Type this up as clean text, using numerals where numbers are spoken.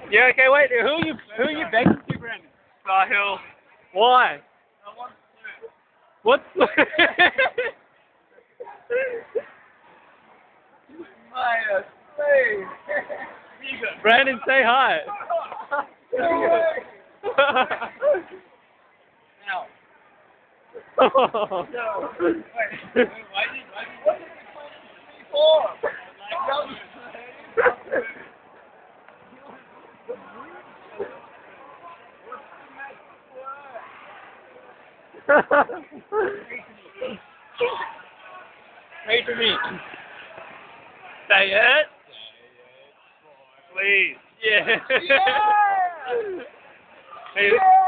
Yeah, okay, wait. Who are you begging to, Branden? Sahil. Why? What's Maya, please. Branden, say hi. Now. Oh. No. Wait, why did what did you plan before? Wait for me. Say it. Please. Yeah. Yeah! Hey,